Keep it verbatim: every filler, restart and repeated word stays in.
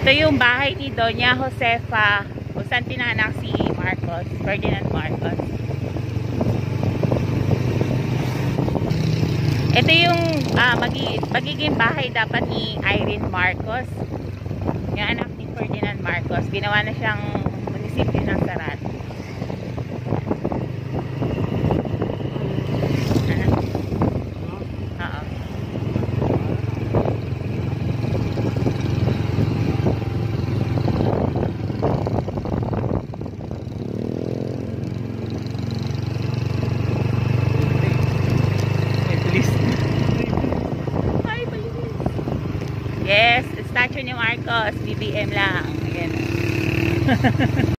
Ito yung bahay ni Doña Josefa, kung saan pinanganak si Marcos, Ferdinand Marcos. Ito yung uh, magi magiging bahay dapat ni Irene Marcos, yung anak ni Ferdinand Marcos. Ginawa na siyang munisipyo ng Sarat. Yes, statue ni Marcos, B B M lang. Ayan.